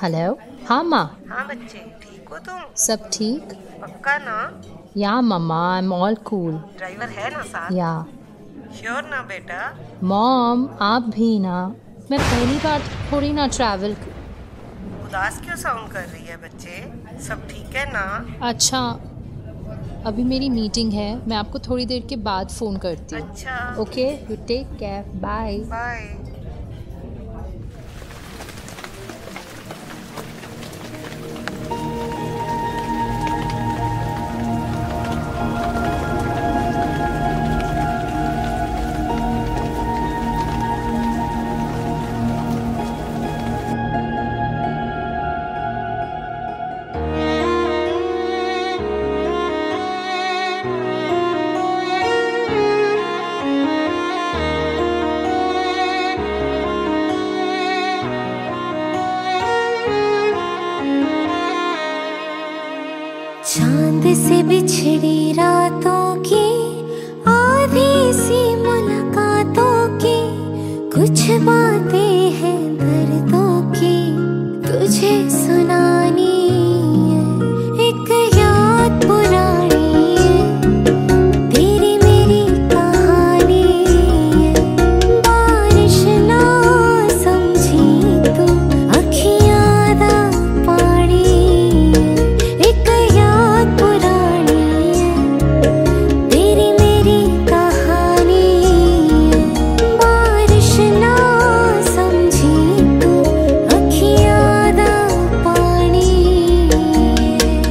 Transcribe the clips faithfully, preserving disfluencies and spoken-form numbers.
Hello. हाँ माँ। हाँ बच्चे, ठीक हो तुम? सब ठीक? पक्का ना? या मम्मा, I am all cool. Driver है ना साथ? या। श्योर ना बेटा? मॉम आप भी ना। मैं पहली बार थोड़ी ना ट्रैवल। उदास क्यों साउंड कर रही है बच्चे? सब ठीक है ना? अच्छा, अभी मेरी मीटिंग है, मैं आपको थोड़ी देर के बाद फ़ोन करती हूँ। अच्छा okay, you take care, bye. Bye. चांद से बिछड़ी रातों की आधी सी मुलाकातों की कुछ बातें हैं दर्दों की तुझे सुनानी है। एक याद पुरानी है, तेरी मेरी कहानी है। बारिश ना समझी तू, अखियां दा पानी है। एक याद पुरानी है, तेरी मेरी कहानी है। बारिश ना समझी तू, अखियां दा पानी है।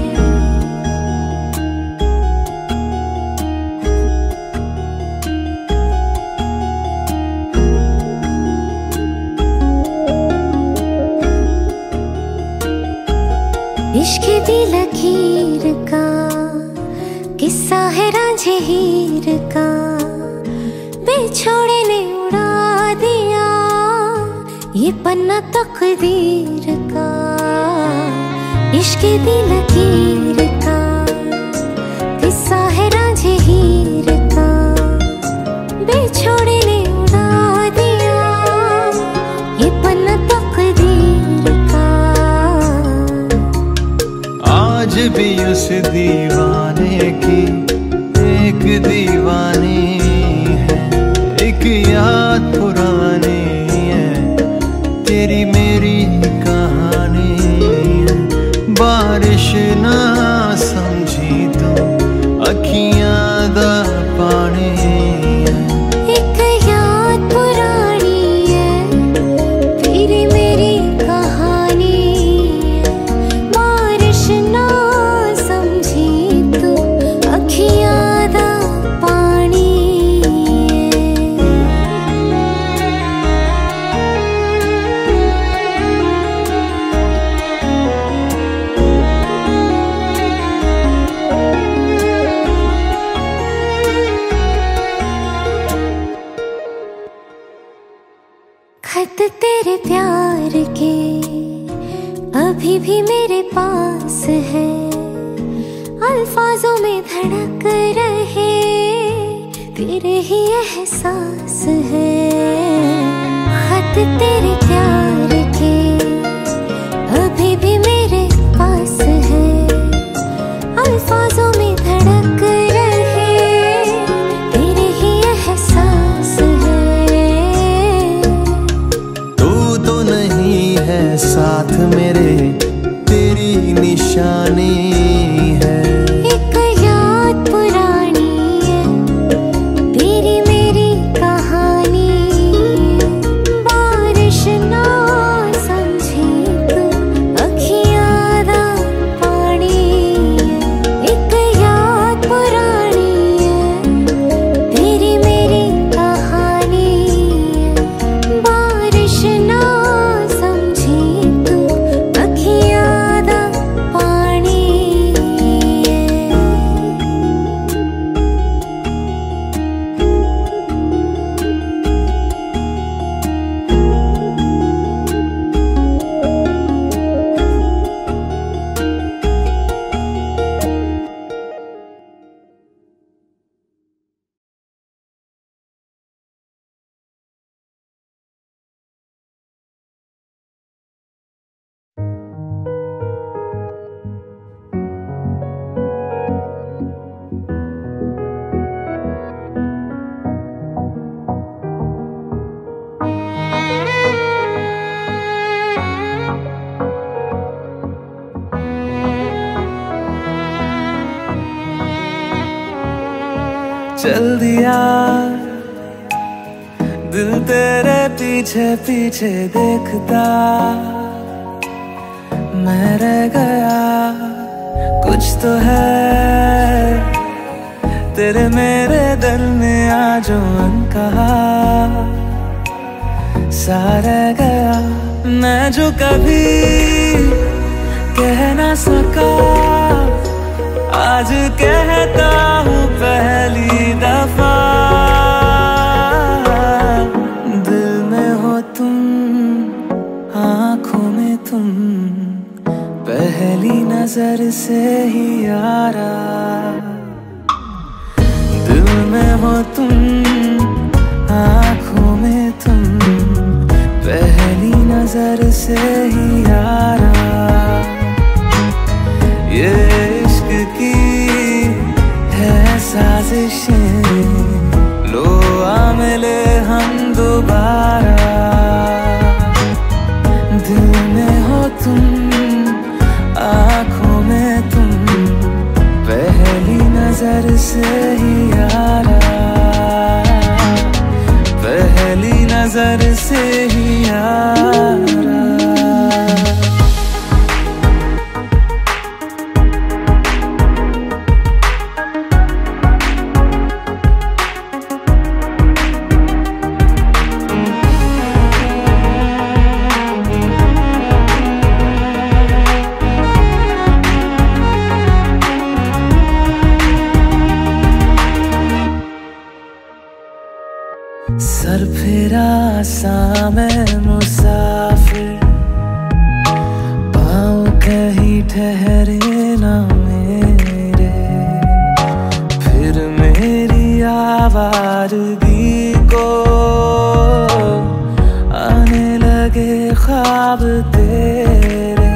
इश्क दी लकीर का किस्सा है रांझे हीर का, बेछोड़े ने उड़ा दिया ये पन्ना तकदीर का। इश्क दी लकीर का किस्सा है रांझे हीर का, बेछोड़े ने उड़ा दिया ये पन्ना तकदीर का। आज भी उस दीवाने की एक दीवानी है, एक याद पुरानी है, तेरी मेरी कहानी है। बारिश ना समझी तो अखियां दा पानी है। एक याद पुरानी है, तेरी मेरी कहानी है। बारिश ना समझी तू, अखियां दा पानी खत तेरे प्यार के अभी भी मेरे पास है, अल्फाजों में धड़क रहे तेरे ही एहसास है। खत तेरे प्यार के अभी भी मेरे पास है, अल्फाजों में धड़क रहे तेरे ही एहसास है। तू तो नहीं है साथ मेरे, तेरी निशानी है। एक याद पुरानी है, तेरी मेरी कहानी है। बारिश ना समझी तू, अखियां दा पानी है। एक याद पुरानी है, तेरी मेरी कहानी है। बारिश ना समझी तू, चल दिया, दिल तेरे पीछे पीछे देखता मैं रह गया। कुछ तो है तेरे मेरे दिल में आज जो अनकहा सा रह गया। मैं जो कभी कह ना सका आज कहता हूँ पहली दफा। दिल में हो तुम, आँखों में तुम, पहली नजर से ही यारा। दिल में हो तुम, आँखों में तुम, पहली नजर से ही यारा। ये इश्क की है साजिशें, लो आ मिले हम दोबारा। दिल में हो तुम, आँखों में तुम, पहली नजर से ही यारा। पहली नजर से ही यारा। सर फिरा सा मैं मुसाफिर, पाँव कहीं ठहरे ना मेरे। फिर मेरी आवारगी को आने लगे ख्वाब तेरे।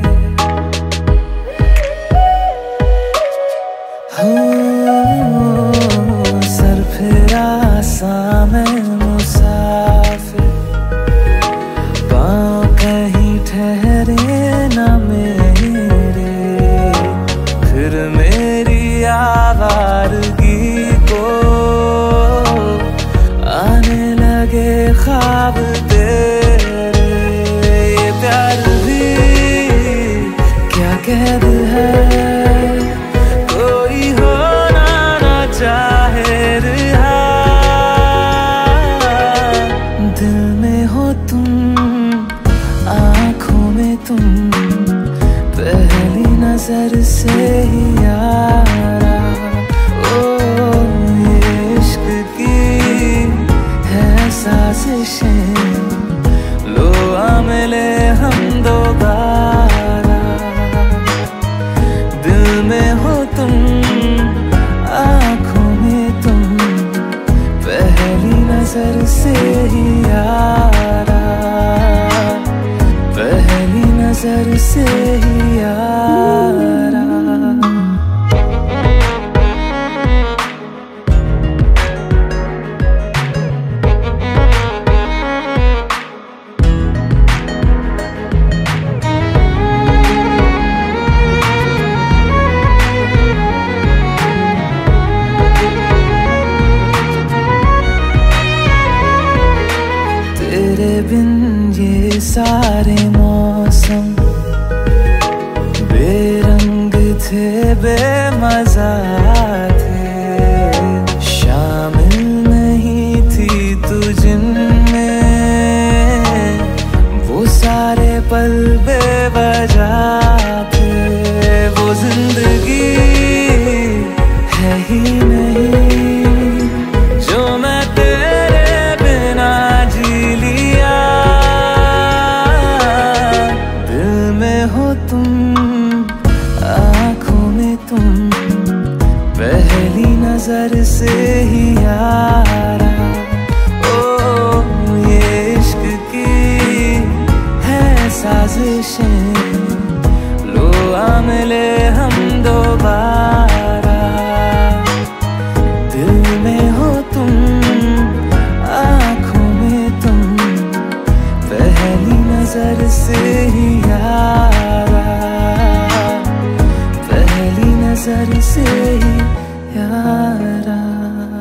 हो सर फिरा सा मैं मुसाफिर, पाँव कहीं ठहरे ना मेरे। फिर मेरी आवारगी को आने लगे ख्वाब तेरे। ये प्यार भी क्या कैद है, कोई होना ना चाहे रिहा। दिल में हो तुम, आँखों में तुम, पहली नजर से ही यारा। ओ ये इश्क की है साजिशें, लो आ मिले हम दोबारा। दिल में हो तुम, आँखों में तुम, पहली नजर से ही यारा। पहली नजर से ही यारा। तेरे बिन ये सारे मौसम बेरंग थे, बेमजा थे। शामिल नहीं थी तू जिनमें, वो सारे पल बेवजह थे। वो जिंदगी है ही नहीं जो मैं तेरे बिना जी लिया। दिल में हो तुम, आँखों में तुम, पहली नजर से ही यारा। ओ ये इश्क की है साजिशें, लो आ मिले हम दोबारा। दिल में हो तुम, आँखों में तुम, पहली नजर से ही यारा। पहली नजर से ही यारा।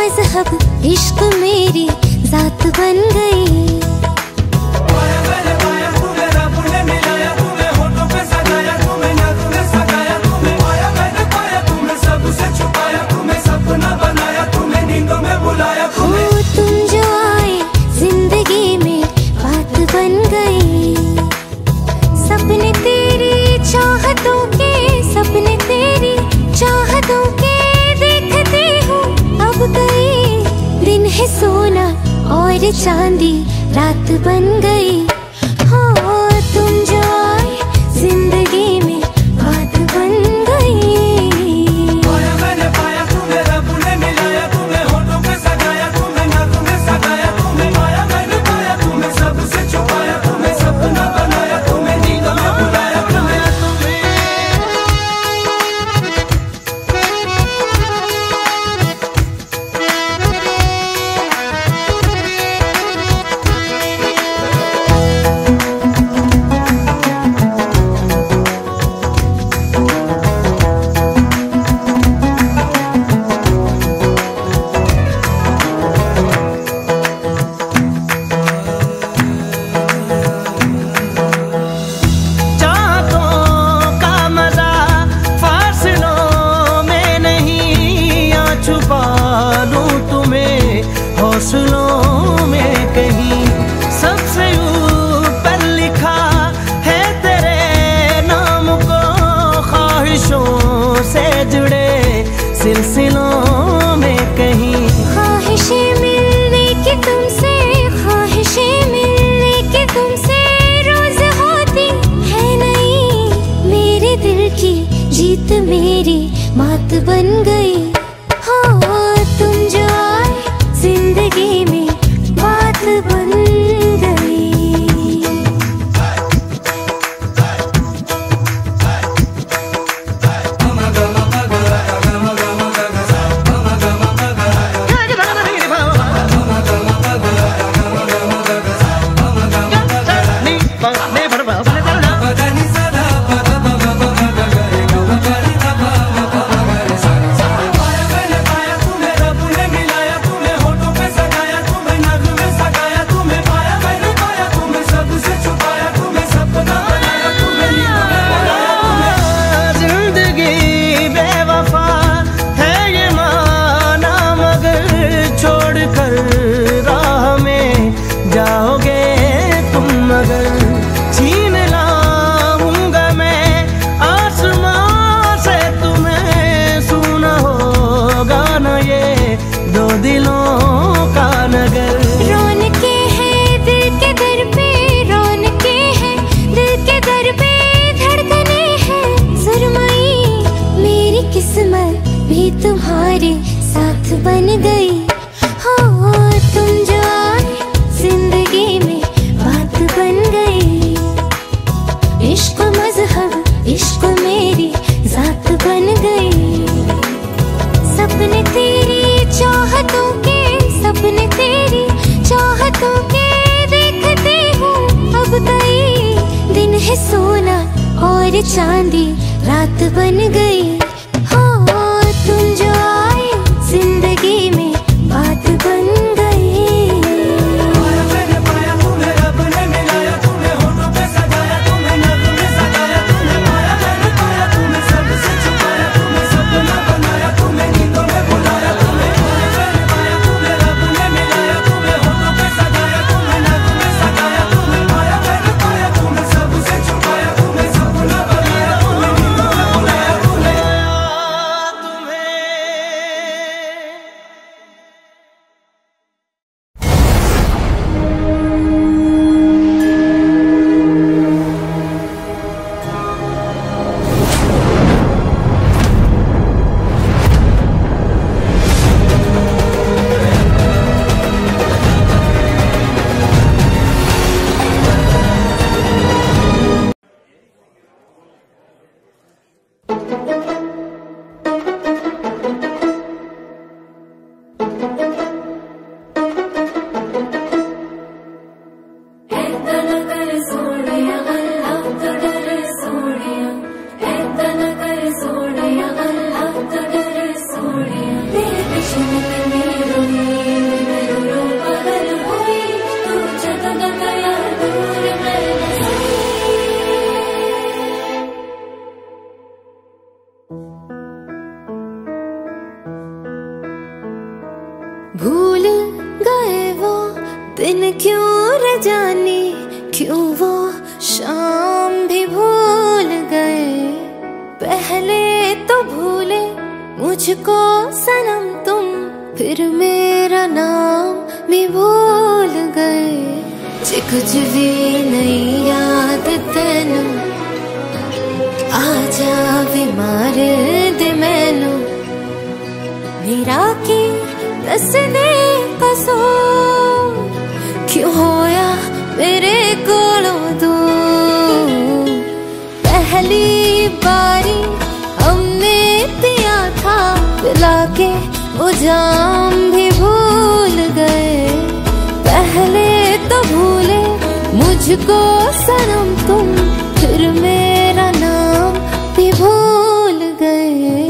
मजहब इश्क मेरी जात बन गई। सोना और चांदी रात बन गई। हो तुम जो आए जिंदगी में बात बन गई। पाया मैंने पाया तुम्हें रब ने मिलाया, तुम्हें होठों पे सजाया, तुम्हें नाक में सजाया, तुम्हें पाया मैंने पाया, तुम्हें सबसे छुपाया, तुम्हें सपना बनाया, तुम्हें नींदों में बुलाया, तुम्हें हौसलों में कहीं सबसे ऊपर लिखा है तेरे नाम को, ख्वाहिशों से जुड़े सिलसिलों में कहीं। ख्वाहिशें मिलने की तुमसे, ख्वाहिशें मिलने की तुमसे रोज होती है नहीं। मेरे दिल की जीत मेरी मात बन गई। हो तुम जो आए जिंदगी में बात बन गई। तुम्हारे साथ बन गई। हो तुम जो आए जिंदगी में बात बन गई। इश्क मजहब इश्क मेरी जात बन गई। सपने तेरी चाहतों के, सपने तेरी चाहतों के देखते हूँ अब कई दिन है सोना और चांदी रात बन गई। तुम जो आए जिंदगी में बात बन गई। पाया मैंने पाया तुम्हें रब ने मिलाया, तुम्हें होठों पे सजाया, तुम्हें नाक में सजाया, तुम्हें पाया मैंने पाया, तुम्हें सबसे छुपाया, तुम्हें सपना बनाया, तुम्हें नींदों में बुलाया, तुम्हें पाया मैंने पाया तुम्हें रब ने मिलाया, तुम्हें होठों पे सजाया, तुम्हें नाक में सजाया, तुम्हें पाया मैंने पाया, तुम्हें सबसे छुपाया, तुम्हें सपना बनाया, तुम्हें नींदों में बुलाया, तुम्हें भूल गए वो दिन क्यों रे जाने, क्यों वो शाम भी भूल गए। पहले तो भूले मुझको सनम तुम, फिर मेरा नाम भी भूल गए। जे कुछ भी नहीं याद तेनू, आजा भी मार दे मैनू। मेरा की दस दे कसूर, क्यों होया मेरे कोलों दूर। पहली बारी हमने पिया था, पिला के वो जाम भी भूल गए। पहले तो भूले मुझको सनम तुम, फिर मेरा नाम भी भूल गए।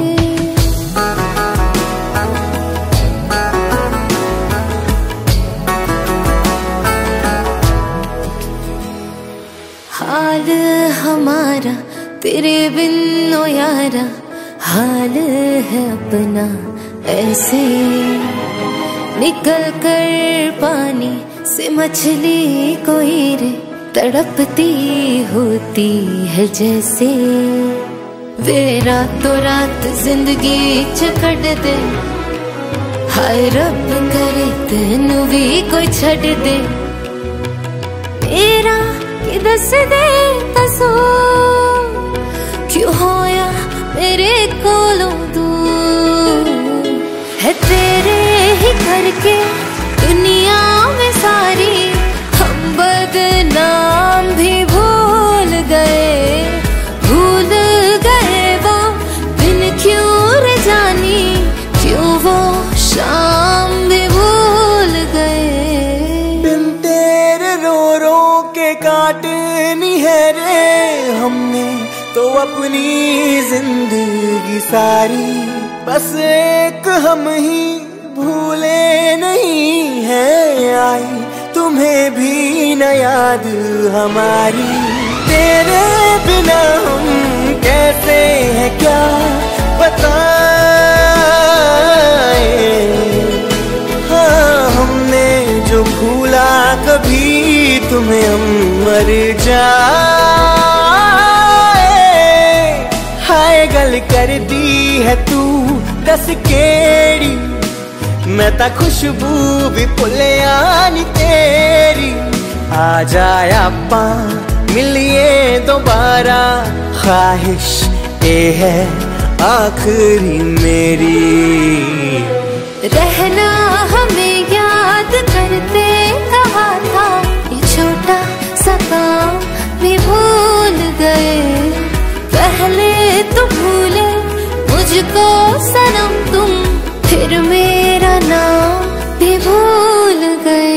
हाल हमारा तेरे बिन ओ यारा, हाल है अपना ऐसे। निकल कर पानी से मछली कोई रे, तड़पती होती है जैसे। वे रातों रात जिंदगी चकड़ दे, हाय रब करे तेनू भी कोई छड़ दे। मेरा कि दस दे कसूर, क्यों होया मेरे कोलों दूर। है तेरे ही करके दुनिया में सारी, हम बदनाम भी भूल गए। भूल गए वो दिन क्यों रे जानी, क्यों वो शाम भी भूल गए। बिन तेरे रो रो के काटनी है रे हमने तो अपनी जिंदगी सारी। बस एक हम ही भूले नहीं है आई, तुम्हें भी न याद हमारी। तेरे बिना हम कैसे हैं क्या बताएं। हाँ हमने जो भूला कभी तुम्हें हम मर जाए। हाय गल कर दी है तू दस केड़ी, मैं ता खुशबू भी भुलिया नी तेरी। आ जाया पा मिलिए दोबारा, ख्वाहिश ये है आखिरी मेरी। रहना हमें याद करते कहा था, ये छोटा सा काम भी भूल गए। पहले तो भूले मुझको सनम तुम, फिर मेरा नाम भी भूल गए।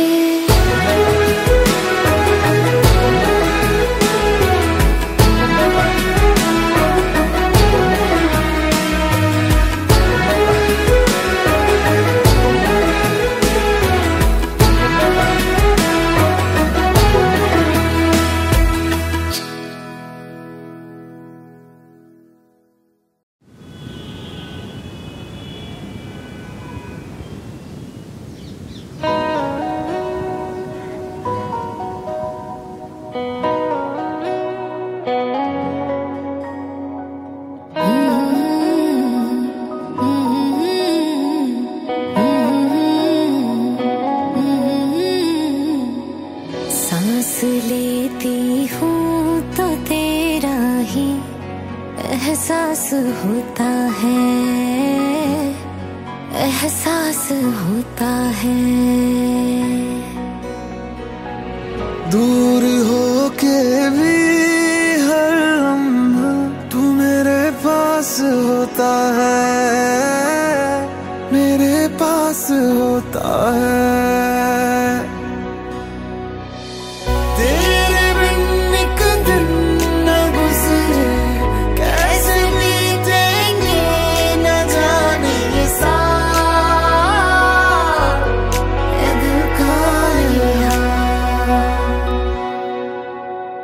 सांस लेती हूँ तो तेरा ही एहसास होता है, एहसास होता है। दूर हो के भी हर लम्हा तू मेरे पास होता है, मेरे पास होता है। तेरे बिन एक दिन न गुजरे, कैसे बीतेंगे न जाने ये साल। ये दिल का ये हाल,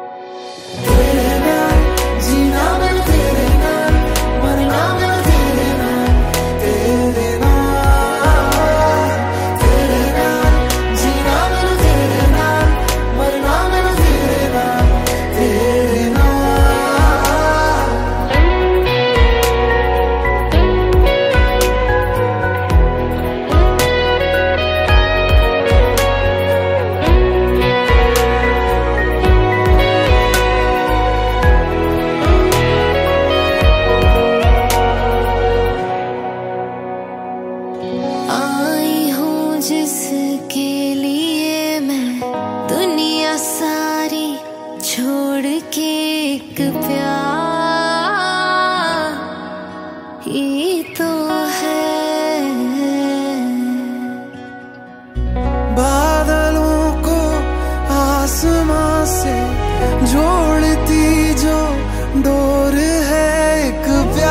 तेरे नाम जीना मैं तेरे नाम, मरना मैं तेरे जिसके लिए मैं दुनिया सारी छोड़ के एक प्यार ही तो है। बादलों को आसमां से जोड़ती जो डोर है एक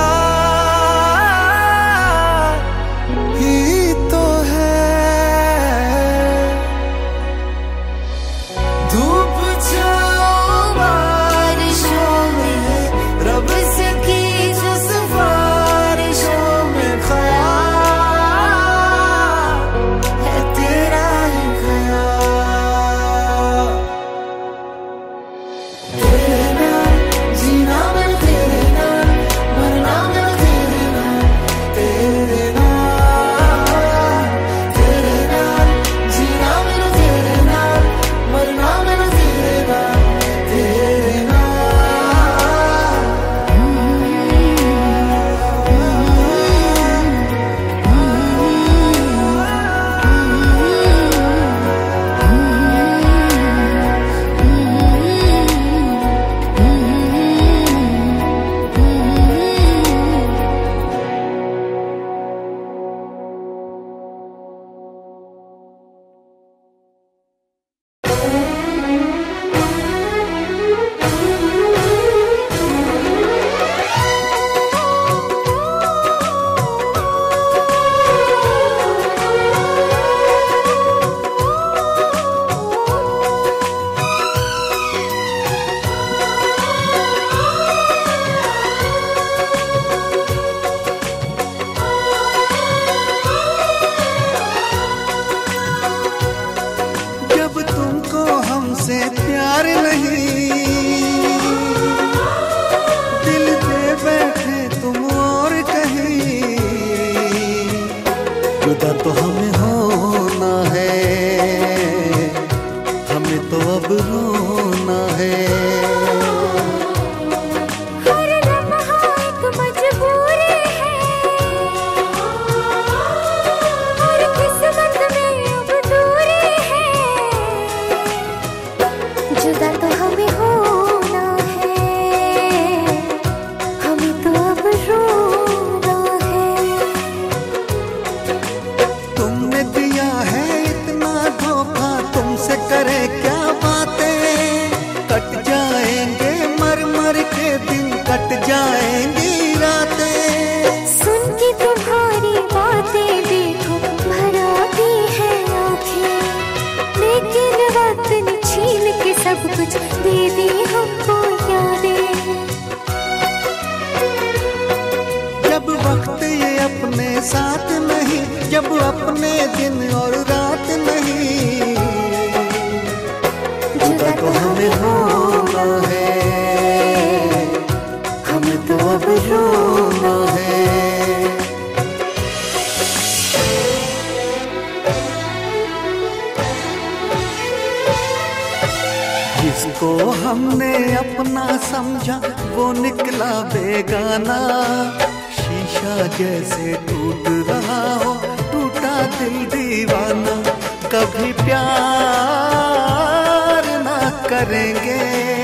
प्यार ही तो है। धूप छाओ बारिशों में रब से की जो सिफारिशों में ख्याल है तेरा ही ख्याल। तेरे नाम जीना मैं तेरे नाम मरना मैं तेरे नाम। तेरे नाम तेरे नाम जीना मैं तेरे नाम मरना मैं तेरे नाम। तेरे जब तुमको हमसे प्यार नहीं, दिल दे बैठे तुम और कहीं। जुदा तो हमें होना है, हमें तो अब रोना है। हर लम्हा एक मजबूरी है, हर किस्मत में अब दूरी है। जुदा तो हमें होना है, हमें तो अब रोना है। तुमने दिया है इतना धोखा, तुमसे करे क्या बातें। कट जाएंगे मर मर के दिन, कट जाएंगी रातें। सुन के तुम्हारी बातें देखो भर आती है आँखें, लेकिन वक्त ने छीन के सब कुछ दे दी हमको यादें। जब वक्त ये अपने साथ नहीं, जब अपने दिन और रात नहीं। जुदा तो हमें होना है, हमें तो अब रोना है। जिसको हमने अपना समझा वो निकला बेगाना। शीशा जैसे टूट रहा हो, टूटा दिल दीवाना। कभी प्यार ना करेंगे,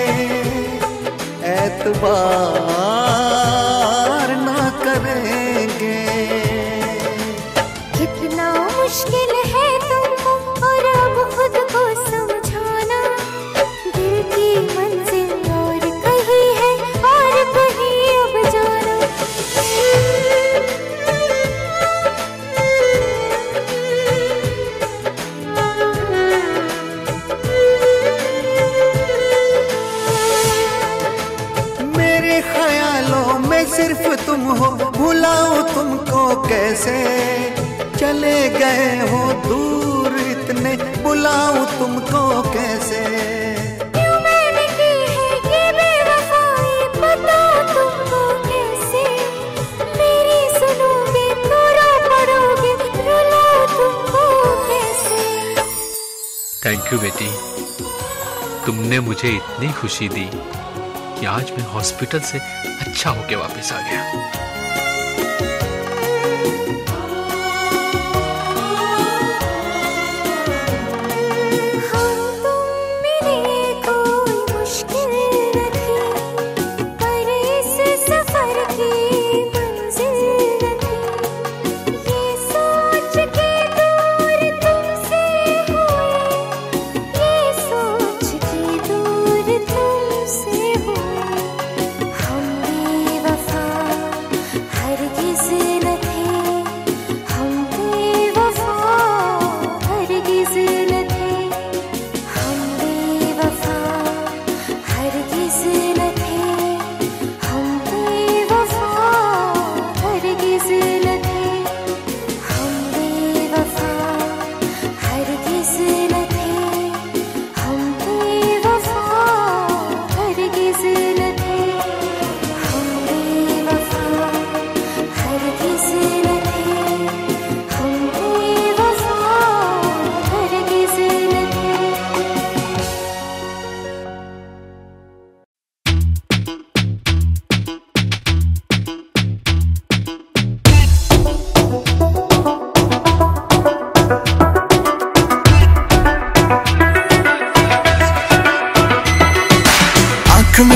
एतबार ना करेंगे। कितना मुश्किल है तुमको और अब खुद को समझाना। दिल की मंजिल और कहीं है और कहीं अब जाना। मेरे ख्यालों में सिर्फ तुम हो, भुलाऊं तुमको कैसे। चले गए हो दूर इतने, बुलाऊं तुमको कैसे। क्यों मैंने की है ये बेवफाई, बताओ तुमको कैसे। मेरी सुनोगे तो रो पड़ोगे, रुलाऊं तुमको कैसे। थैंक यू बेटी, तुमने मुझे इतनी खुशी दी कि आज मैं हॉस्पिटल से अच्छा होके वापस आ गया।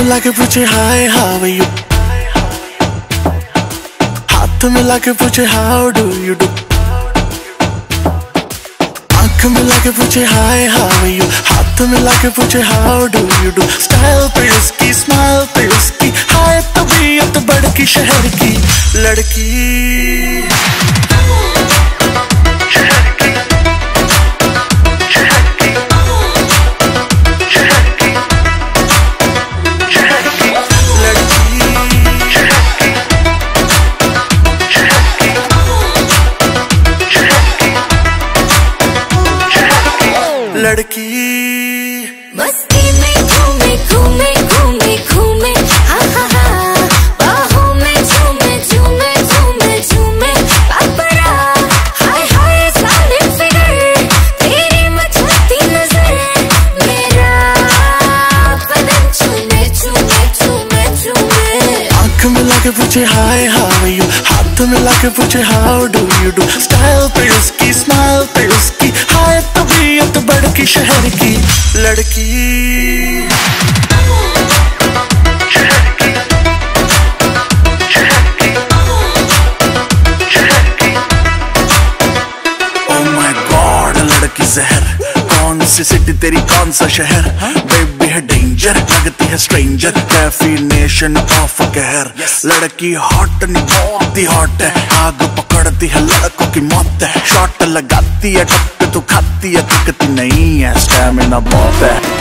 मिला के पूछे हाय हाउ आर यू, हाथ मिला के पूछे हाउ डू यू डू, आंख मिला के पूछे हाय हाउ आर यू, हाथ मिला के पूछे how do you do. Style पे उसकी, स्माइल पे उसकी, हाय तबीयत बड़की शहर की लड़की। लड़की मस्ती में घूमे घूमे घूमे घूमे हा हा हा, बाहों में झूमे झूमे झूमे झूमे पापरा। हाय हाय सालिम फिगर, तेरी मचलती नजर, मेरा बदन चूमे चूमे चूमे चूमे। आंख मिला के पूछे हाय हाउ आर यू, हाथ मिला के पूछे how do you do. Style पे उसकी, स्माइल पे उसकी, हाय तबीयत बड़की शहर की लड़की। Oh my God, लड़की जहर, कौन सी सिटी तेरी कौन सा शहर, बेबी है डेंजर, लगती है स्ट्रेंजर, डेफिनेशन ऑफ कहर। लड़की हॉट नहीं बहुत ही हॉट है, आग पकड़ती है लड़कों की मौत है, शॉट लगाती है टक्कर तो खाती है, दिखती नहीं है, स्टैमिना बहुत है।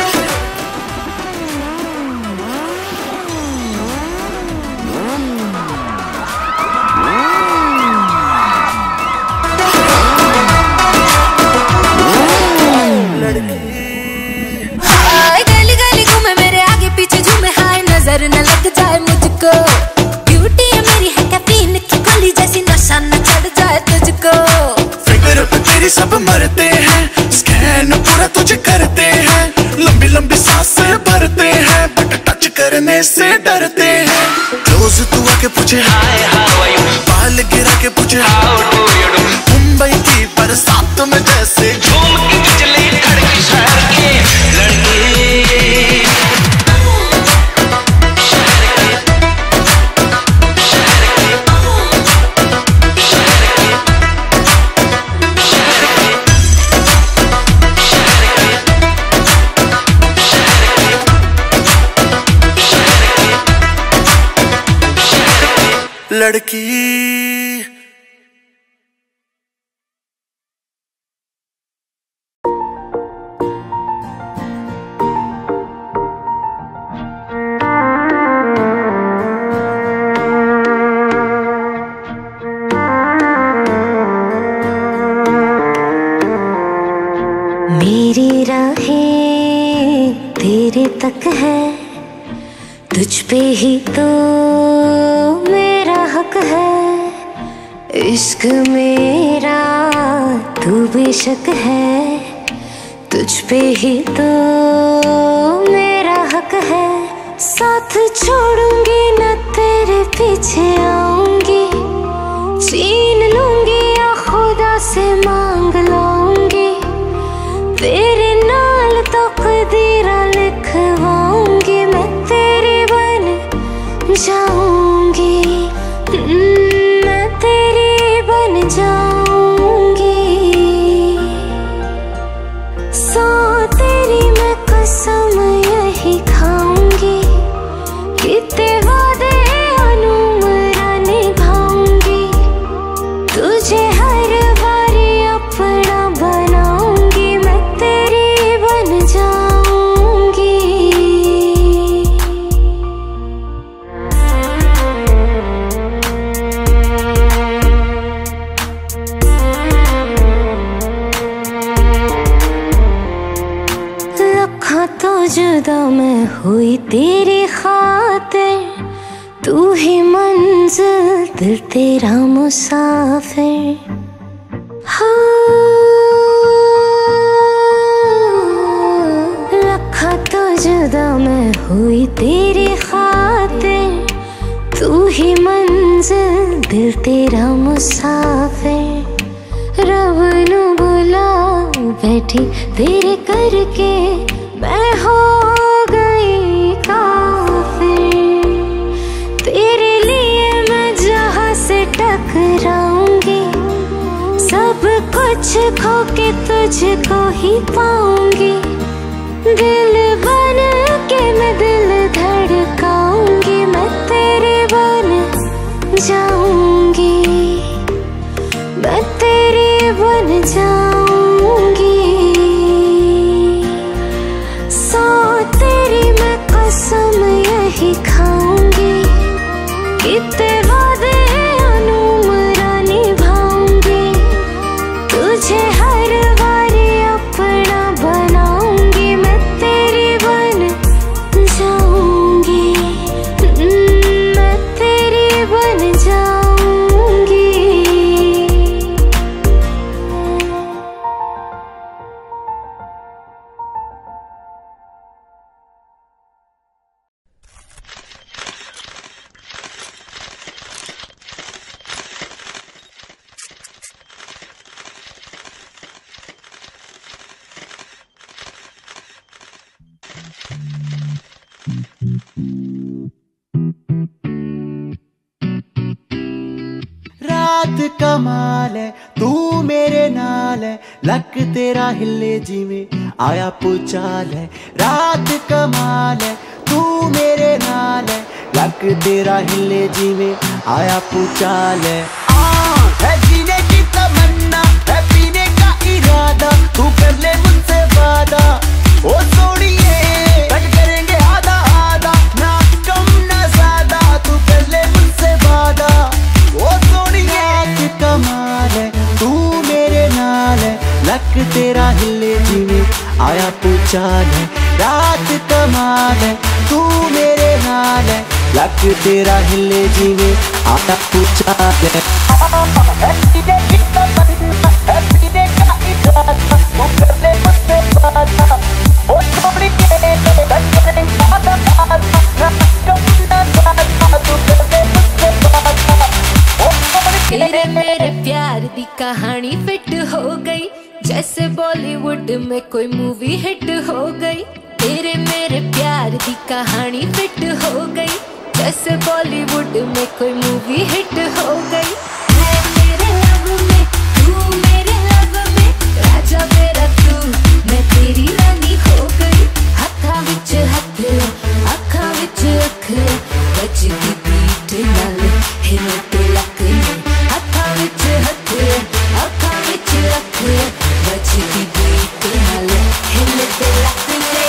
नजर न लग जाए मुझको, ब्यूटी है मेरी है कैफीन की गोली जैसी, नशा न चढ़ जाए तुझको। फिगर पे तेरी सब मरते हैं, स्कैन पूरा तुझे करते हैं, लंबी लंबी सांसें भरते हैं, बट टच करने से डरते हैं। क्लोज तू आके पूछे हाय हाउ आर यू, बाल गिरा के पूछे how do you do. Mumbai की बरसात में जैसे झूम की बिजली कड़की शहर की लड़की। लड़की मेरी राहें तेरे तक है, तुझ पे ही तो मेरा हक है। इश्क मेरा तू बेशक है, तुझ पे ही तो मेरा हक है। साथ छोड़ूंगी न तेरे पीछे आऊंगी, छीन लूंगी या खुदा से मांग लाऊंगी, तेरे नाल तकदीरा लिखवाऊंगी, मैं तेरी बन जाऊंगी, मैं तेरी बन जाऊंगी। सो तेरी मैं कसम यही खाऊंगी, कितने वादे अनुमरा निभाऊंगी, तुझे हर बारी अपना बनाऊंगी, मैं तेरी बन जाऊंगी। लखा तो जुदा मैं हुई तेरी खातिर, तू ही मंजिल दिल तेरा मुसाफिर। हाँ, लखा तो जुदा मैं हुई तेरी खातिर, तू ही मंजिल दिल तेरा मुसाफिर। रब नू बुला बैठी तेरे करके मैं हो गई का कुछ खो के तुझको ही पाऊंगी, दिल बन के मैं दिल धड़काऊंगी, मैं तेरे बन जाऊंगी, मैं तेरे बन जाऊंगी। सो तेरी मैं कसम यही खाऊंगी कि तेरे वादे अनुमरा निभाऊंगी, तुझे हर बारी अपना बनाऊंगी, मैं तेरी बन जाऊंगी, मैं तेरी बन जाऊंगी। रात कमाल है तू मेरे नाल है, लक तेरा हिले जिमें आया पुचाल है। रात कमाल है तू मेरे नाल है, लक तेरा हिले जिमें आया पुचाल है। है जीने की तमन्ना है पीने का इरादा, तू कर ले मुझसे वादा ओ सोनिए, कट करेंगे आधा आधा ना कम ना ज्यादा, तू कर ले मुझसे वादा ओ सोनिए। कमाल है तू मेरे नाल है, लक तेरा हिले जिमें आया पुचाल है। रात कमाल है तू मेरे नाल है, लक तेरा हिले जिमें आया पुचाल है। तेरे मेरे प्यार दी कहानी फिट हो गई, जैसे बॉलीवुड में कोई मूवी हिट हो गई। तेरे मेरे प्यार दी कहानी फिट हो गई, जैसे बॉलीवुड में कोई मूवी हिट हो गई। मैं तेरे लव में तू मेरे लव में, राजा मेरा तू मैं तेरी रानी हो गई। हत्था विच हत्थ अखा विच अख, बजदी बीट नाल हिलते लक ने। हत्था विच हत्थ अखा विच अख, बजदी बीट नाल हिलते लक ने।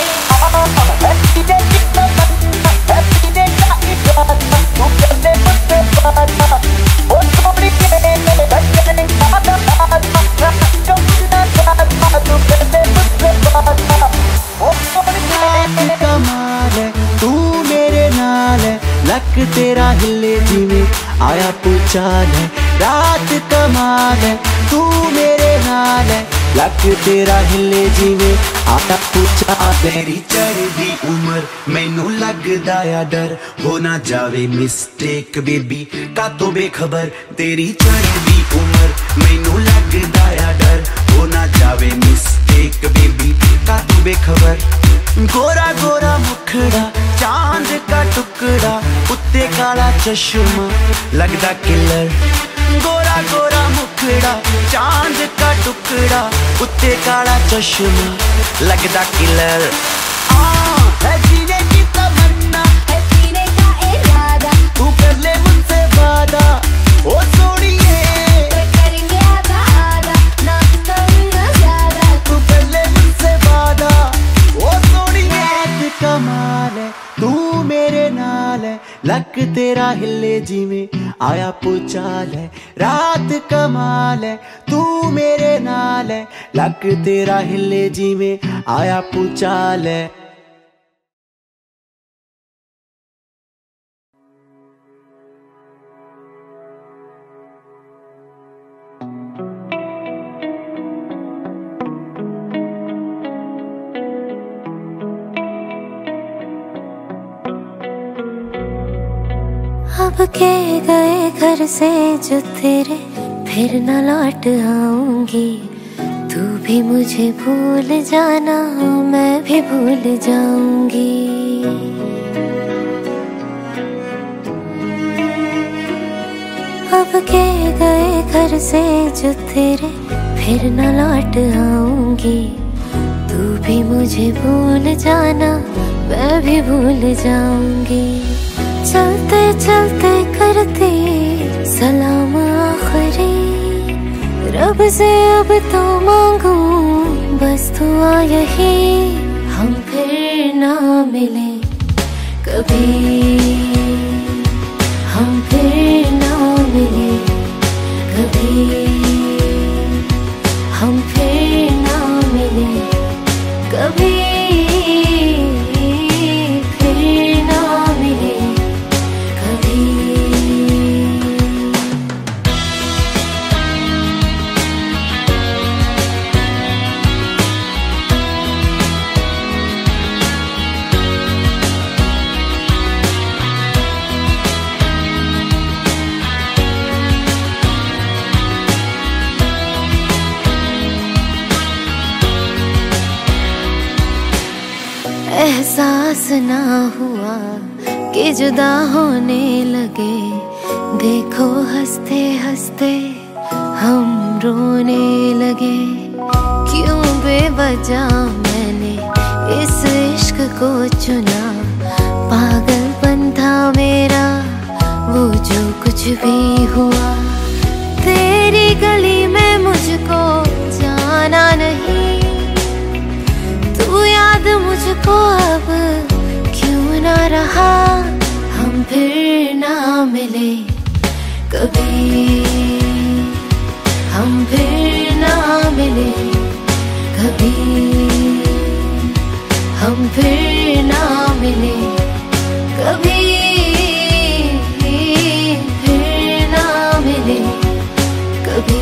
कमाल है तू मेरे नाल है, लक तेरा हिले जिमें आया पुचाल है। रात कमाल है तू मेरे नाल है, लक तेरा हिले जिमें आया पुचाल है। तेरी चढ़दी उमर मैनू लगदा या डर, हो ना जावे मिस्टेक बेबी का तो बेखबर। तेरी चढ़दी उमर मैनू लगदा या डर, हो ना जावे मिस्टेक बेबी का तो बेखबर। गोरा गोरा मुखड़ा चांद का टुकड़ा, उत्ते काला चश्मा लगदा किलर। गोरा गोरा मुखड़ा चांद का टुकड़ा, उत्ते काला चश्मा लगदा किलर। है जीने की तमन्ना है पीने का इरादा, तू कर ले मुझसे वादा ओ सोनिए, करेंगे आधा आधा ना कम ना ज्यादा। तू कर ले मुझसे वादा ओ सोनिए। कमाल है तू मेरे नाल है, लक तेरा हिले जिमें आया पुचाल है। रात कमाल है तू मेरे नाल है, लक तेरा हिले जिमें आया पुचाल है। अब के गए घर से जो तेरे, फिर न लौट आऊंगी। तू भी मुझे भूल जाना, मैं भी भूल जाऊंगी। अब के गए घर से जो तेरे, फिर न लौट आऊंगी। तू भी मुझे भूल जाना, मैं भी भूल जाऊंगी। चलते चलते करते सलाम आखिरी, रब से अब तो मांगू बस दुआ यही, हम फिर ना मिले कभी, हम फिर ना मिले कभी, हम फिर ना मिले कभी, फिर ना मिले कभी। एहसास ना हुआ कि जुदा होने लगे, देखो हंसते हंसते हम रोने लगे। क्यों बेवजह मैंने इस इश्क को चुना, पागलपन था मेरा वो जो कुछ भी हुआ। तेरी गली में मुझको जाना नहीं, तू याद मुझको अब क्यों ना रहा, हम फिर ना मिले कभी, हम फिर ना मिले कभी, हम फिर ना मिले कभी, फिर ना मिले कभी।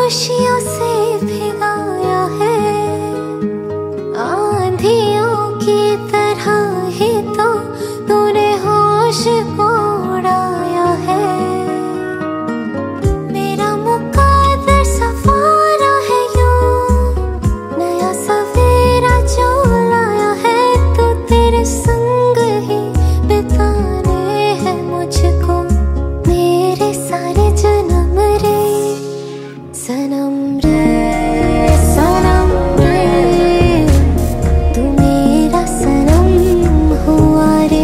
खुशियों से भिगाया है, आंधियों की तरह ही तो तूने होश को उड़ाया है। मेरा मुकद्दर सफारा है यूं, नया सवेरा जो लाया है, तो तेरे संग ही बिताने हैं मुझको मेरे सारे जन्म रे। सनम रे सनम रे, तू मेरा सनम हुआ रे।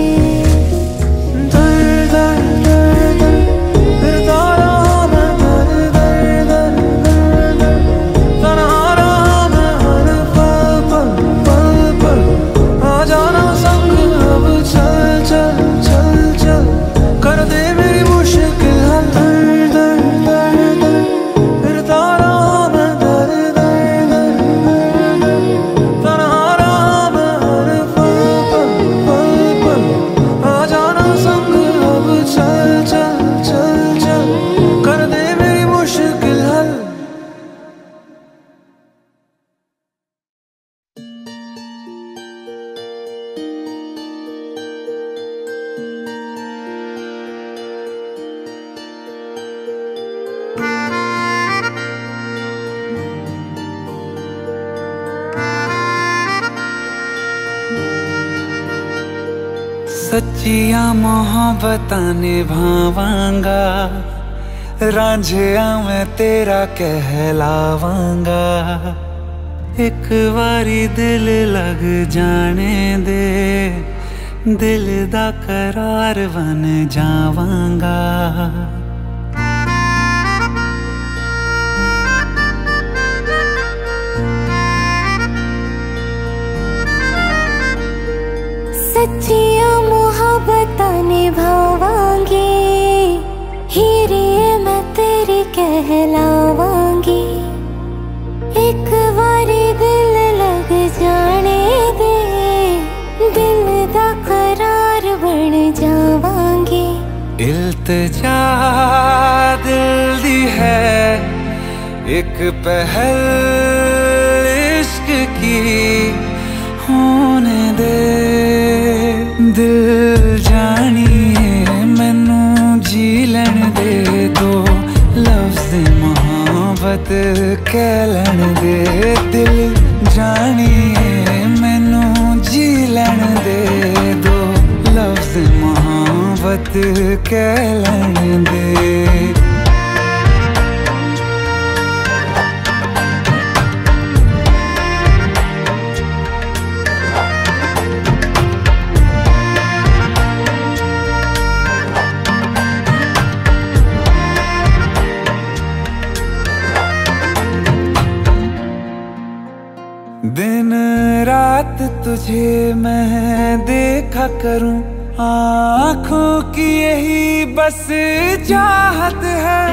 सच्चियां मोहब्बतां निभावांगा, रांझिया मैं तेरा कहलावांगा। एक बारी दिल लग जाने दे, दिल दा करार बन जावांगा। सच्चियां मोहब्बतां निभावांगी, हीरे मैं तेरी कहलावांगी। एक बारी दिल लग जाने दे, दिल दा करार बन जावांगी। इल्तिजा दिल दी है एक पहल इश्क की, होने दे दिल जानिए मैनू जी लैन दे। दो लफ्ज़ मोहब्बत कह लैन दे, दिल जानिए मैनू जी लैन दे। दो लफ्ज़ मोहब्बत कह लैन दे। दिन रात तुझे मैं देखा करूं, आँखों की यही बस चाहत है।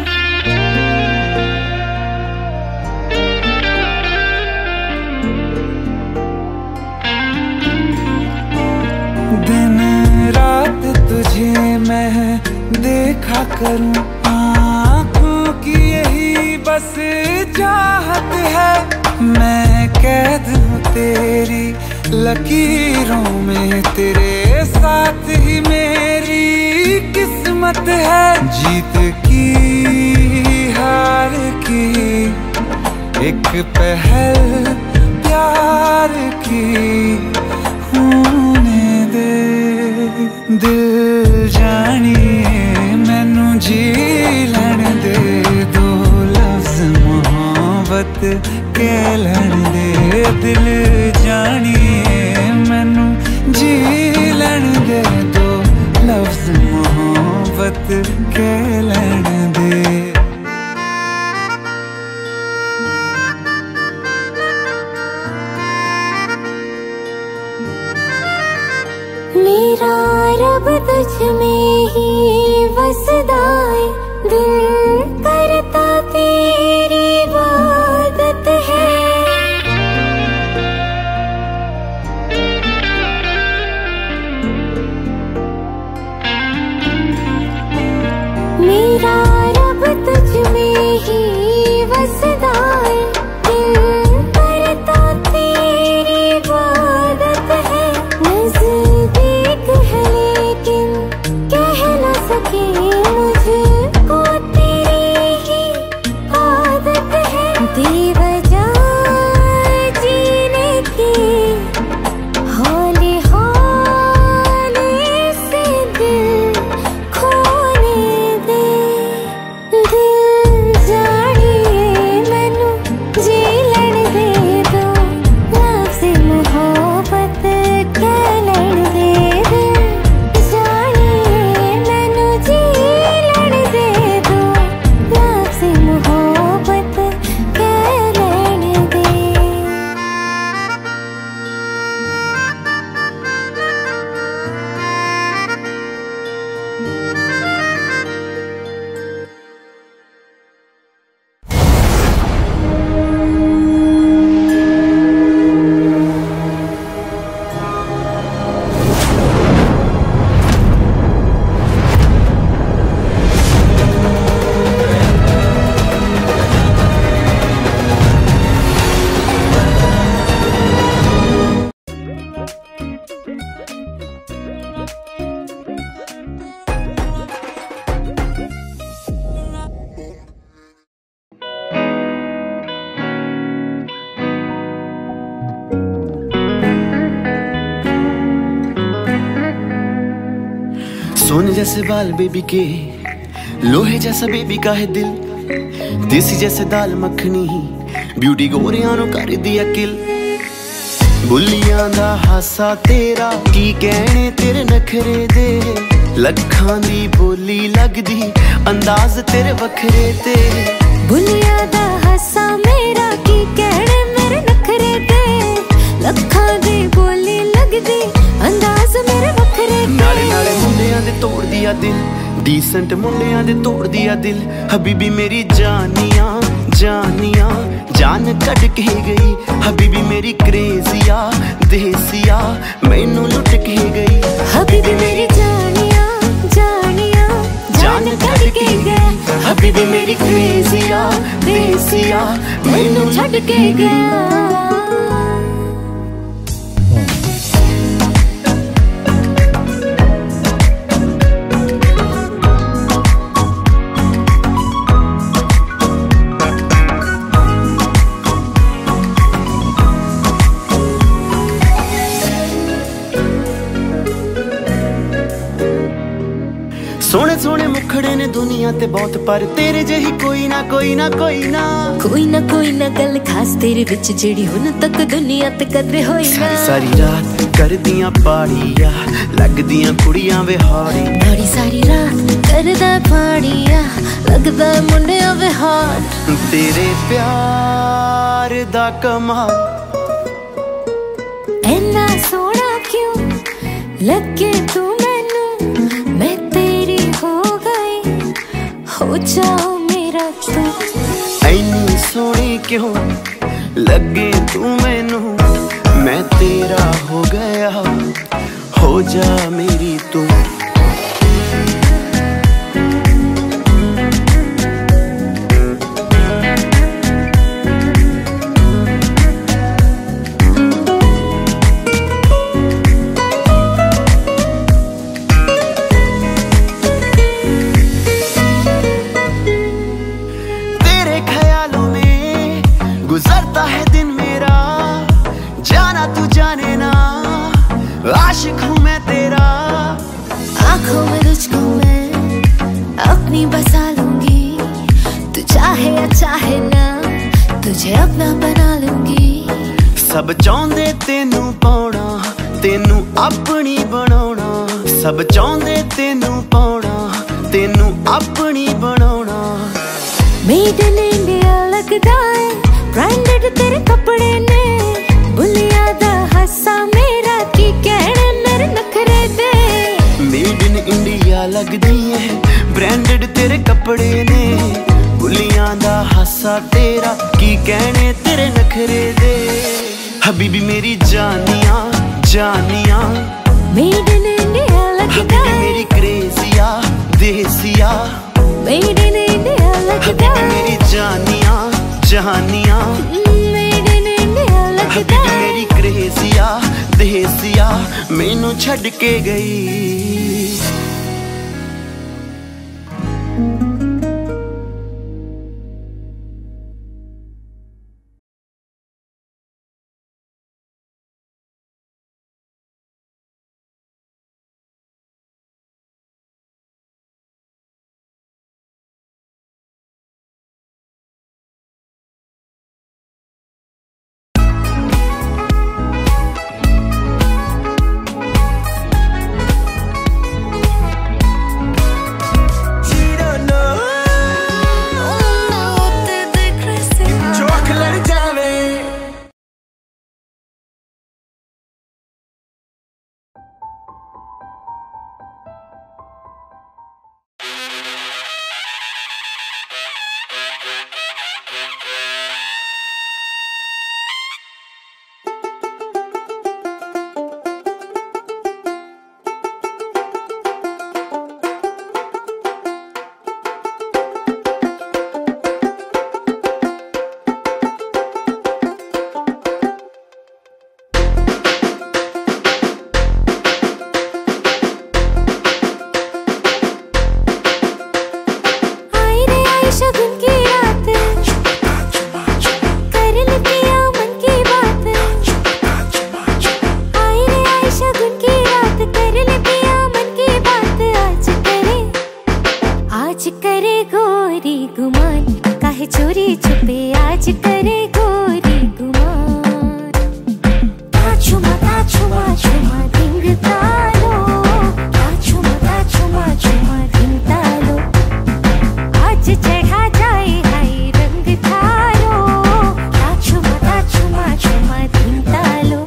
दिन रात तुझे मैं देखा करूं, आँखों की यही बस चाहत है। मैं कैद हूँ तेरी लकीरों में, तेरे साथ ही मेरी किस्मत है। जीत की हार की एक पहल प्यार की, होने दे दिल जानिए मैनू जी लैन दे। दो लफ्ज़ मोहब्बत कह लैन दे, दिल जानिए मैनू जी लैन दे। दो लफ्ज़ मोहब्बत कह लैन दे। मेरा रब तुझ में ही वसदा है, दिल करता तेरी इबादत है। मेरा रब तुझ में ही वसदा सोने जैसे बाल बेबी के, लोहे जैसा बेबी का है दिल, देसी जैसे दाल मखनी, ब्यूटी गोरियां नु कर दिया किल। बुलियां दा हासा तेरा की कहने तेरे नखरे दे, लखां दी बोली लगदी अंदाज तेरे वखरे ते। बुलियां दा हासा मेरा की कहने मेरे नखरे दे, लखां दी बोली लगदी अंदाज मेरे वखरे ते। नाले नाले मुंडियां दे तोड़ दिया दिल, डीसेंट मुंडियां दे तोड़ दिया दिल। हबीबी मेरी जानिया जानिया जान कट के गई, हबीबी मेरी क्रेजिया देसिया मैनू लुट के गई। हबीबी मेरी जानिया जानिया जान कट के गया, हबीबी मेरी क्रेजिया देसिया मैनू छड़ के गया। सोने सोने मुखड़े ने दुनिया ते बहुत, पर तेरे जही कोई ना कोई ना कोई ना कोई ना कोई ना गल खास तेरे विच जेड़ी हुन तक दुनिया ते कदे होई ना। सारी सारी रात कर दियां पाड़िया लगदियां कुड़ियां विहाड़ी, बड़ी सारी रात करदा पाड़िया लगदा मुंडिया विहार। तेरे प्यार दा कमाल ऐना सोना क्यों लगे तू मैनू, मैं तेरी हो गई हो जाओ मेरा तू। ऐनी सोनी क्यों लगे तू मैनू, मैं तेरा हो गया हो जा मेरी तू। गुजरता है दिन मेरा जाना तू जाने ना, आशिक हूँ मैं तेरा। आँखों में तुझको मैं अपनी बसा लूंगी, तू चाहे या चाहे ना तुझे अपना बना लूंगी। सब चाहते तेनू पाउना तेनू अपनी बनाउना, सब चाहते तेनू पाउना तेनू अपनी बनाउना। मेड इन इंडिया लगदा है ब्रांडेड तेरे कपड़े ने, बुलिया दा हासा मेरा की कहने मेरे नखरे दे। मेड इन इंडिया लगदी है ब्रांडेड तेरे कपड़े ने, बुलियां दा हासा तेरा की कहने तेरे नखरे दे। हबीबी मेरी जानिया जानिया मेड इन इंडिया लगदा है, हबीबी मेरी क्रेजिया देसिया मेड इन इंडिया लगदा है। हबीबी मेरी जानिया जहानिया मेड इन इंडिया लगदा है, हबीबी मेरी क्रेजिया देसिया मैनू छड़ के गई। गुमान, काहे चोरी छुपे आज करे गोरी गुमान। ताछुमा ताछुमा छुमा धिंग तालो, ताछुमा ताछुमा छुमा धिंग तालो, आज चढ़ा जाए हाय रंग थारो, ताछुमा ताछुमा छुमा धिंग तालो।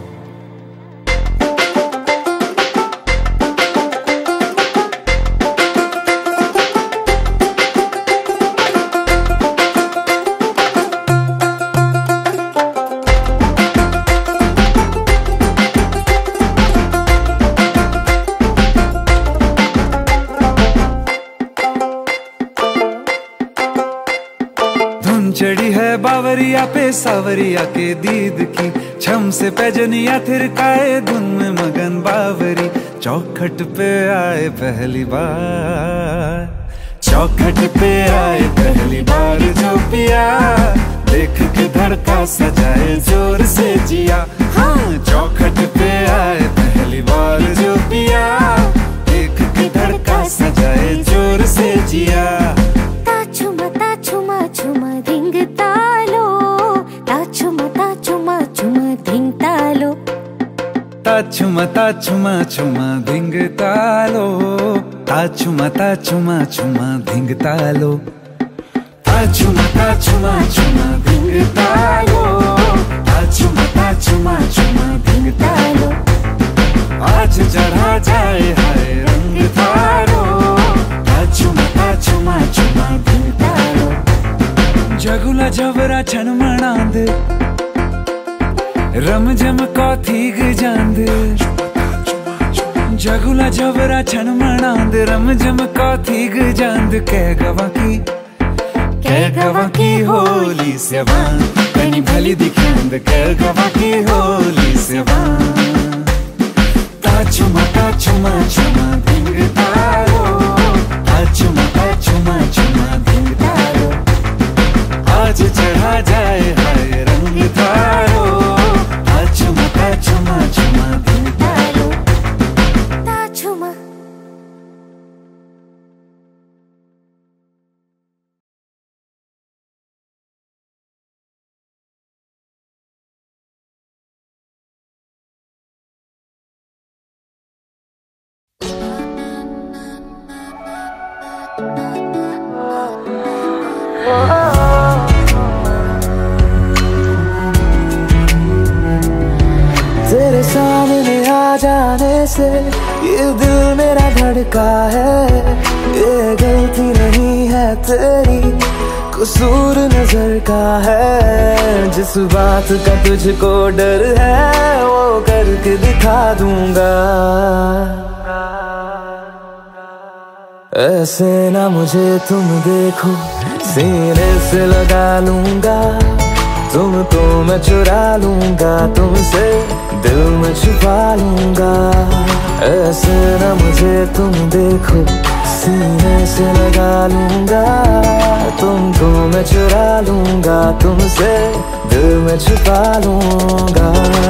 चढ़ी है बावरिया पे सावरिया के दीद की, छम से पैजनिया थिरकाए धुन में मगन बावरी। चौखट पे आए पहली बार, चौखट पे आए पहली बार जो पिया, देख के धड़का सजाए जोर से जिया। हाँ चौखट पे आए पहली बार जो पिया, देख के धड़का सजाए जोर से जिया। ताछुमा ताछुमा छुमा धिंग तालो, ताछुमा ताछुमा छुमा धिंग तालो, ताछुमा ताछुमा छुमा धिंग तालो, ताछुमा ताछुमा छुमा धिंग तालो, ताछुमा ताछुमा छुमा धिंग तालो, ताछुमा ताछुमा छुमा धिंग तालो, आज चढ़ा जाए हाय रंग थारो, ताछुमा ताछुमा छुमा धिंग तालो। जगुला जबरा छन मणांद, रम जम कौथीग जांद, जगुला जबरा छन मणांद, रम जम कौथीग जांद। कह गवा की कह गवा की होली से बान, कनी भली दिखांद। कह गवा की होली से बान, ताछुमा ताछुमा छुमा धिंग तालो, ताछुमा ताछुमा छुमा धिंग तालो, आज चढ़ा जाए हाय रंग थारो, ताछुमा ताछुमा छुमा धिंग तालो, ताछुमा। तेरे सामने आ जाने से ये दिल मेरा धड़का है, ये गलती नहीं है तेरी, कसूर नजर का है। जिस बात का तुझको डर है वो करके दिखा दूंगा। ऐसे ना मुझे तुम देखो, सीने से लगा लूंगा, तुमको मैं चुरा लूंगा, तुमसे दिल में छुपा लूंगा। ऐसे ना मुझे तुम देखो, सीने से लगा लूंगा, तुमको मैं चुरा लूंगा, तुमसे दिल में छुपा लूंगा।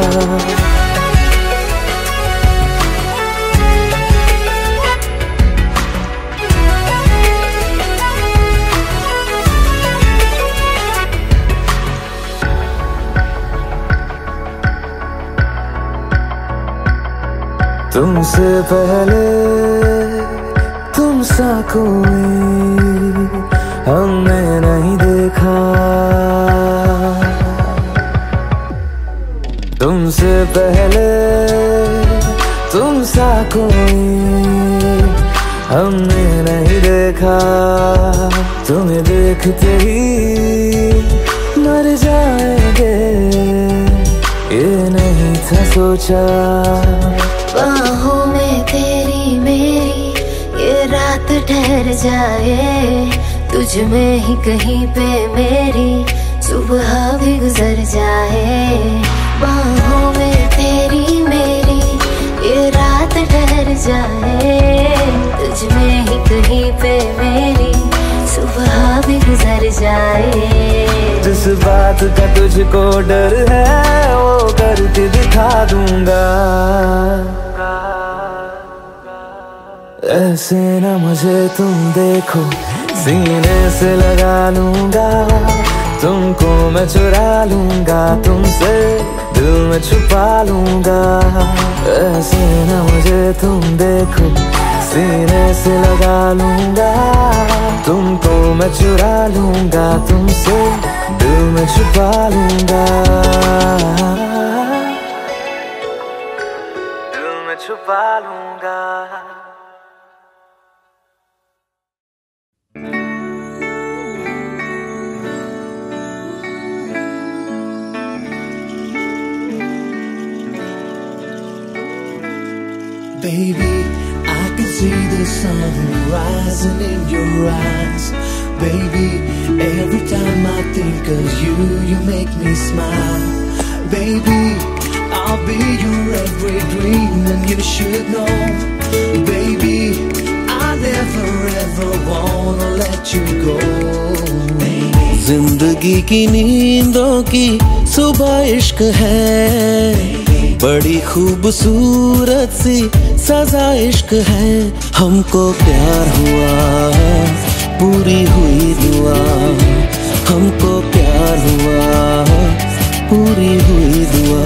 तुमसे पहले तुम सा कोई हमने नहीं देखा, तुमसे पहले तुम सा कोई हमने नहीं देखा। तुम्हें देखते ही मर जाएंगे, ये नहीं था सोचा। बाहों में तेरी मेरी ये रात ठहर जाए, तुझ में ही कहीं पे मेरी सुबह भी गुजर जाए। बाहों में तेरी मेरी ये रात ठहर जाए, तुझ में ही कहीं पे मेरी सुबह भी गुजर जाए। जिस बात का तुझको डर है वो करके दिखा दूंगा। ऐसे ना मुझे तुम देखो, सीने से लगा लूंगा तुमको, मैं चुरा लूंगा तुमसे, दिल में छुपा लूंगा। ऐसे न मुझे तुम देखो, सीने से लगा लूंगा तुमको, मैं चुरा लूंगा तुमसे, दिल में छुपा लूंगा, दिल में छुपा लूंगा। Baby, I can see the sun rising in your eyes. Baby, every time I think of you, you make me smile. Baby, I'll be your every dream and you should know. Baby, I never ever wanna let you go. जिंदगी की नींदों की सुबह इश्क है, बड़ी खूबसूरत सी सजा इश्क है। हमको प्यार हुआ, पूरी हुई दुआ, हमको प्यार हुआ, पूरी हुई दुआ।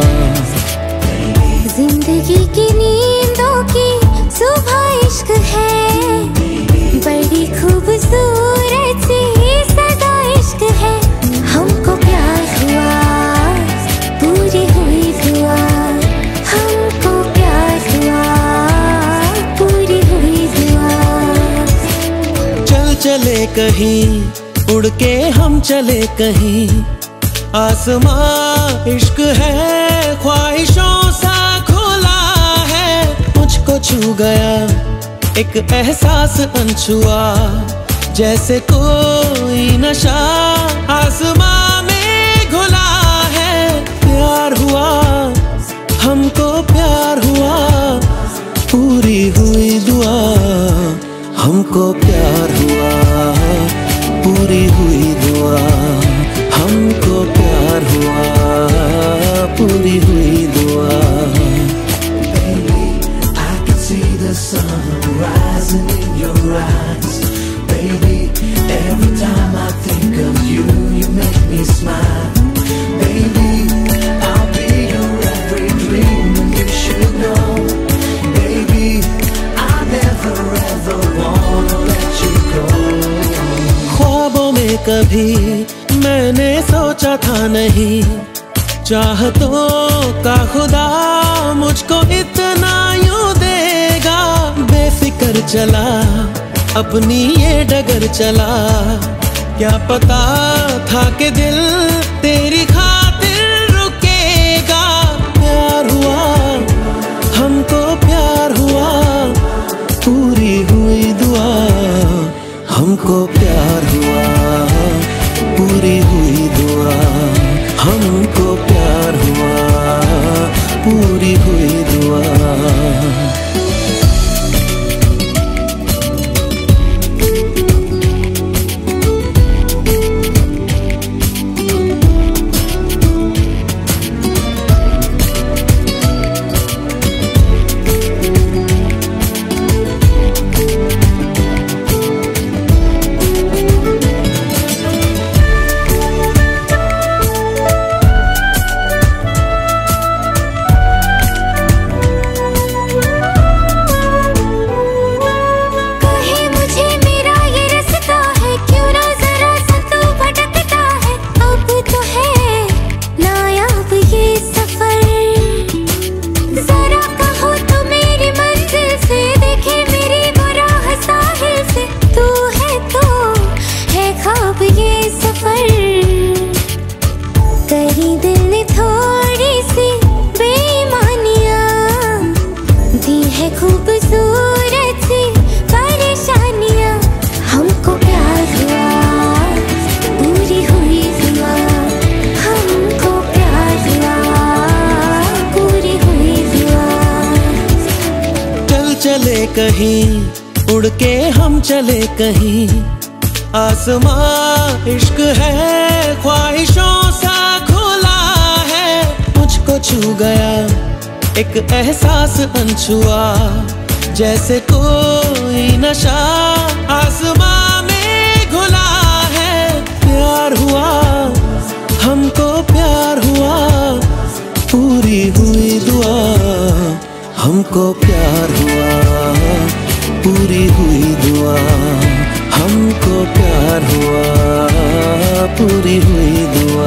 जिंदगी की नींदों की सुबह इश्क है, बड़ी खूबसूरत सी सजा इश्क है। हमको प्यार हुआ, पूरी हुई दुआ, हमको प्यार हुआ, पूरी हुई दुआ। चल चले कहीं, उड़ के हम चले कहीं, आसमां इश्क है, ख्वाहिशों सा खुला है। मुझको छू गया एक एहसास अनछुआ, जैसे कोई नशा आसमां में घुला है। प्यार हुआ, हमको प्यार हुआ, पूरी हुई दुआ, हमको प्यार हुआ, पूरी हुई दुआ, हमको प्यार हुआ, पूरी हुई दुआ। Baby, I can see the sun rising in your eyes. Baby, every time I think of you, you make me smile. Baby, I'll be your every dream and you should know. Baby, I never ever wanna let you go. ख्वाबों में कभी मैंने सोचा था नहीं, चाहतों का खुदा मुझको इतना यूं देगा। बेफिक्र चला अपनी ये डगर चला, क्या पता था कि दिल तेरी खातिर रुकेगा। प्यार हुआ, हमको प्यार हुआ, पूरी हुई दुआ, हमको प्यार हुआ, पूरी हुई दुआ, हमको प्यार हुआ, पूरी हुई दुआ। कहीं उड़ के हम चले कहीं, आसमां इश्क है, ख्वाहिशों सा खुला है। मुझको छू गया एक एहसास अनछुआ, जैसे कोई नशा आसमां में प्यार हुआ, पूरी हुई दुआ। हमको प्यार हुआ, पूरी हुई दुआ। हमको प्यार हुआ, पूरी हुई दुआ।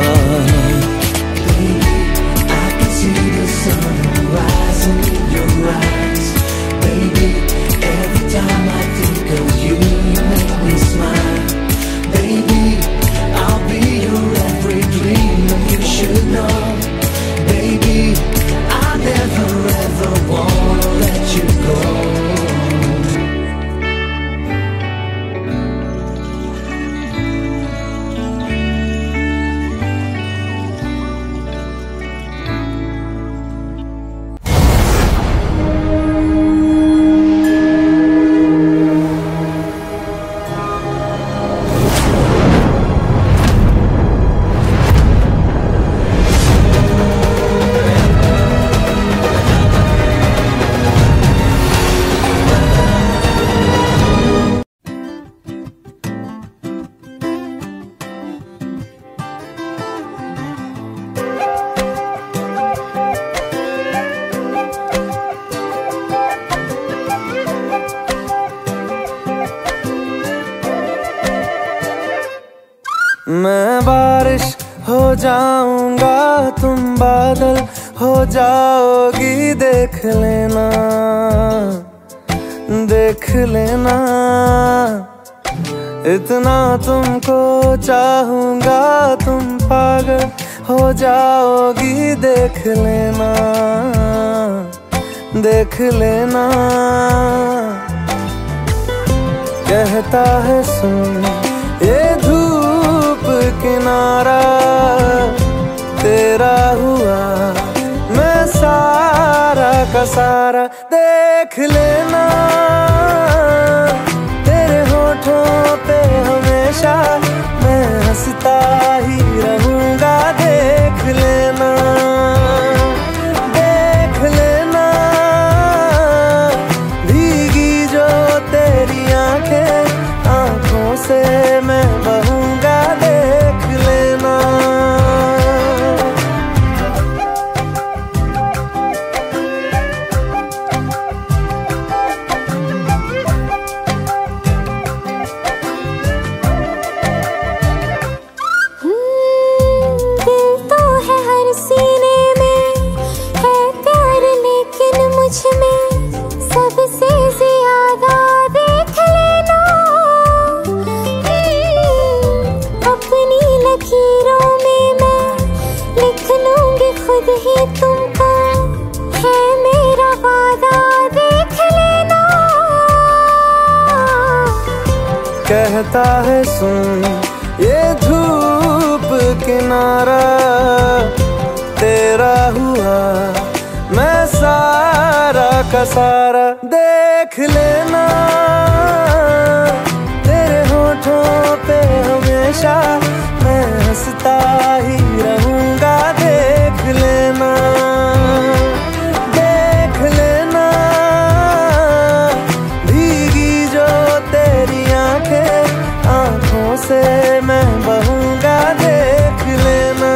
मैं बारिश हो जाऊंगा, तुम बादल हो जाओगी। देख लेना, देख लेना, इतना तुमको चाहूंगा, तुम पागल हो जाओगी। देख लेना, देख लेना, कहता है सुन ये धूप किनारा तेरा हुआ, मैं सारा का सारा। देख लेना, तेरे होठों पे हमेशा मैं हंसता ही रहूंगा। देख लेना, देख लेना, भीगी जो तेरी आंखें, आंखों से मैं बहूंगा। देख लेना, दिल तो है हर सीने में, है प्यार लेकिन मुझ में सबसे ज्यादा। देख लेना, अपनी लकीरों में मैं लिख लूंगी खुद ही तुमको, है मेरा वादा। देख लेना, कहता है सुन ये धूप किनारा तेरा हुआ, मैं सारा का सारा। देख लेना, तेरे होठों पे हमेशा मैं हंसता ही रहूंगा। देख लेना, देख लेना, भीगी जो तेरी आंखें, आंखों से मैं बहूंगा। देख लेना,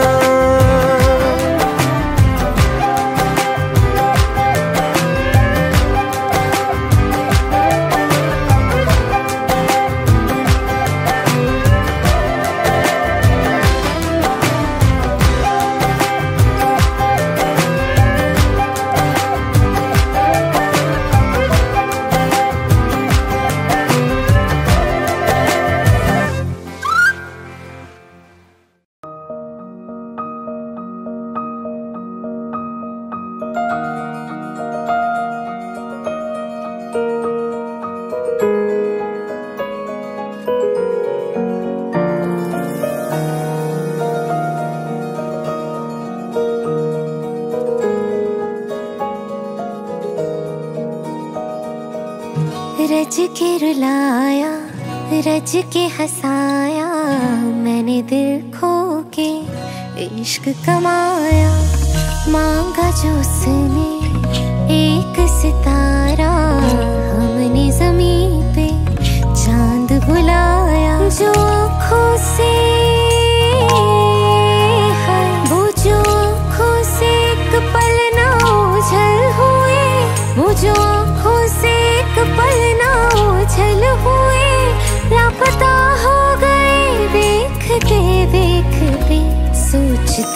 रज के रुलाया, रज के हंसाया, मैंने दिल खो के इश्क कमाया। मांगा जो उसने एक सितारा, हमने ज़मीं पे चांद बुलाया। जो आँखों से है वो जो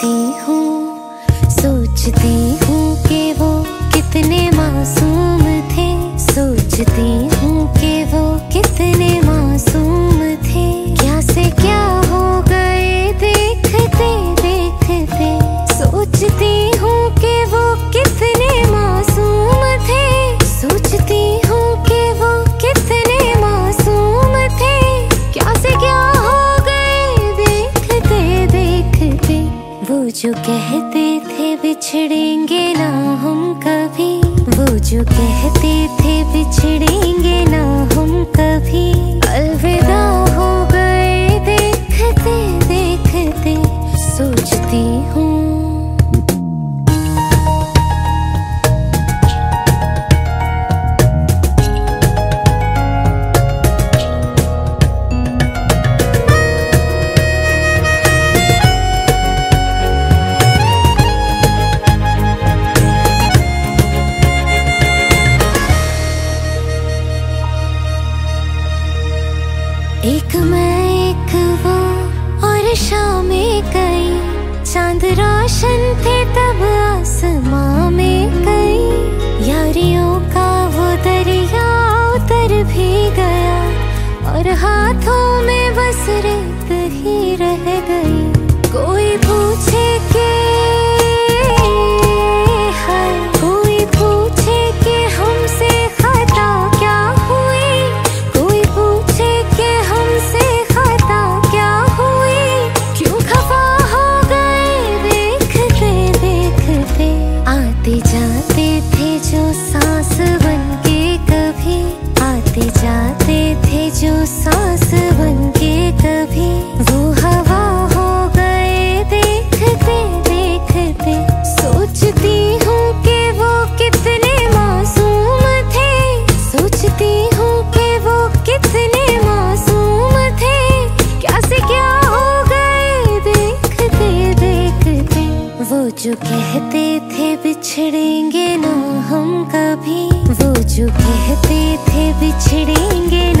सोचती हूँ सोचती हूँ कि वो कितने मासूम थे, सोचती हूँ कि वो कितने मासूम थे। क्या से क्या हो गए देखते देखते, सोचती हूँ कि वो कितने मासूम थे, सोचती हूँ कि वो कितने मासूम थे। क्या से क्या हो गए देखते देखते, वो जो कहते थे बिछड़ेंगे ना हम कभी, वो जो कहते थे बिछड़ेंगे ना हम कभी, अलविदा हो गए देखते देखते। सोचती हूँ एक मैं एक वो और शामें कई, चांद रोशन थे तब आसमां में कई। यारियों का वो दरिया उतर भी गया और हाथों में बस रेत ही रह गई। कोई पूछे कि हाय, कोई पूछे कि हमसे खता क्या हुई, कोई पूछे कि हमसे खता क्या हुई। क्यों खफा हो गए देखते देखते, आते जाते थे जो सांस बनके कभी, आते जाते थे जो सांस बनके कभी, वो हवा हो गए देखते देखते। सोचती हूँ कि वो कितने मासूम थे, सोचती हूँ कि वो कितने मासूम थे। क्या से क्या हो गए देखते देखते, वो जो कहते थे बिछड़ेंगे ना हम कभी, वो जो कहते थे बिछड़ेंगे